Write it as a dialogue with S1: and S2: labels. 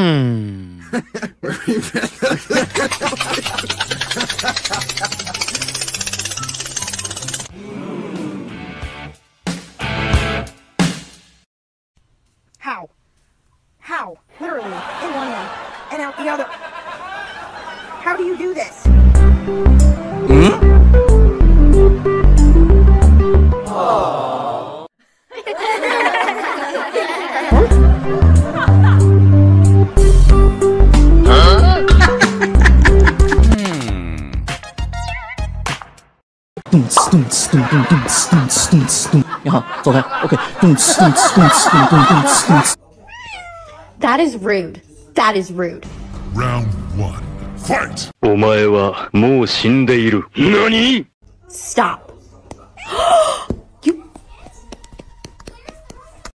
S1: How? How? Literally, in one end and out the other. How do you do this?
S2: That is rude. That is rude.
S3: Round 1. Fight!
S4: お前はもう死んでいる。何?
S2: Stop.